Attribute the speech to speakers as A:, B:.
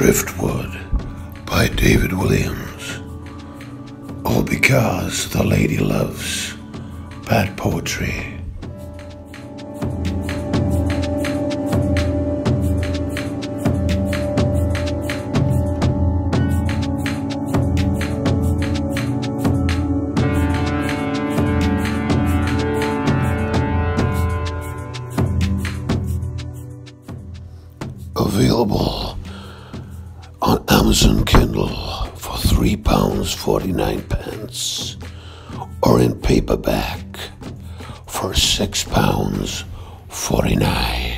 A: Driftwood by David Williams. All because the lady loves bad poetry. Available on Amazon Kindle for £3.49 or in paperback for £6.49.